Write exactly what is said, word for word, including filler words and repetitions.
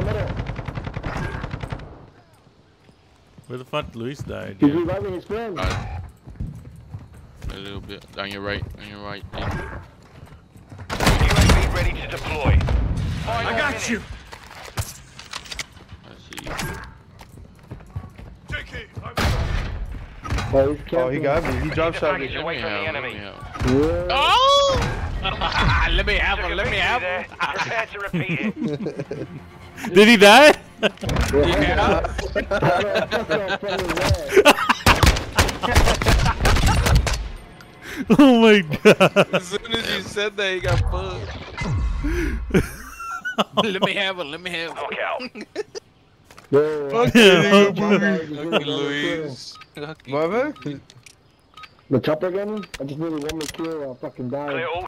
the middle. Where the fuck Luis died? He's Yeah. reviving his friend. Uh, a little bit. On your right. On your right. Yeah. U A V ready to deploy. Five I more got minutes. you. I see you. Oh, he's Oh, he got me. He drop the shot me. package away from the Let me enemy. have, Yeah. Oh! Let me have Took him. a Let me victory have there. him. Prepare to repeat it. Did he die? Yeah. Oh my god. As soon as you said that, he got bugged. Let me have him. Let me have him. Knockout. Fuck Yeah, Fucking Luis. My bad. The chopper gun? I just needed one more kill. I'll fucking die. Clear all